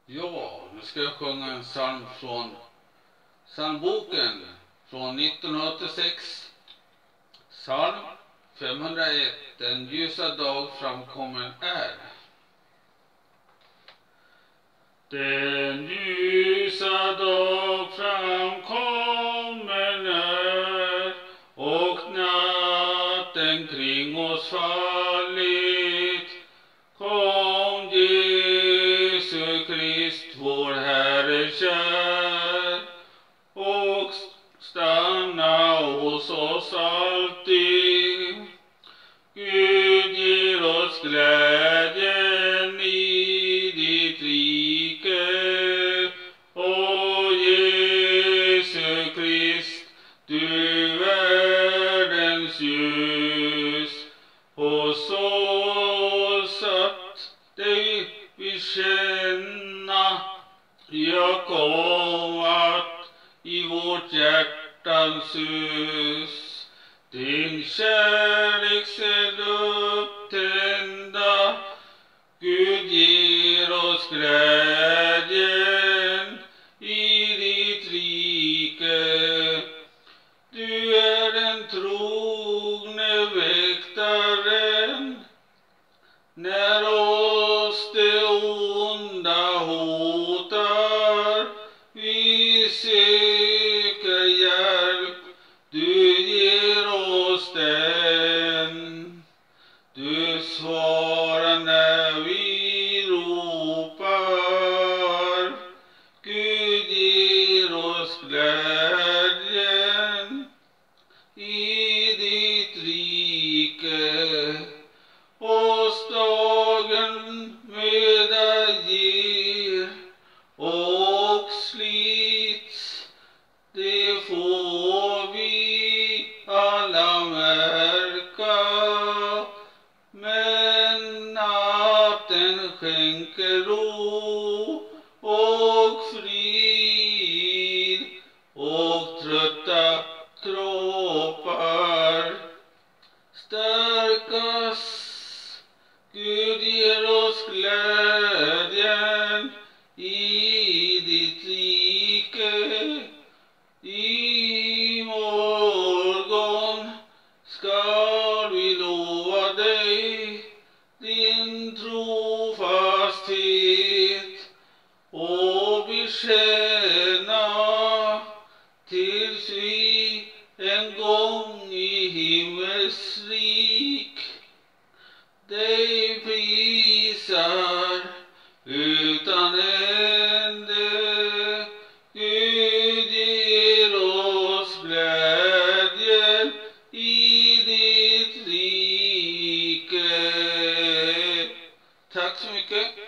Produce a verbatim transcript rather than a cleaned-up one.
Ja, nu ska jag sjunga en psalm från psalmboken från nittonhundraåttiosex. Psalm femhundraett. Den ljusa dag framkommen är. Den ljusa dag framkommen är, och natten kring oss fallit. Kom Jesu Krist, vår Herre kär, och stanna hos oss alltid. Gud ger oss glädjen i ditt rike, och Jesu Krist, du världens ljus. Hos oss att dig vi känna, ja, kom att i vårt hjärtans hus din kärlekseld upptända. Gud ger oss glädjen i ditt rike. Du är den trogne väktaren, när oss det onda hotar. Vi söker hjälp, du ger oss den. Du svarar när vi ropar. Gud ger oss glädjen i ditt rike. Oss dagen möda ger och slits, det får vi alla märka. Men natten skänker ro och frid, och trötta kroppar stärkas. Gud ger oss glädjen i ditt rike. I morgon skall vi lova dig din trofasthet, och bekänna tills vi en gång i himmelsrik dig prisar utan ände. Gud ger oss glädjen i ditt rike. Tack så mycket.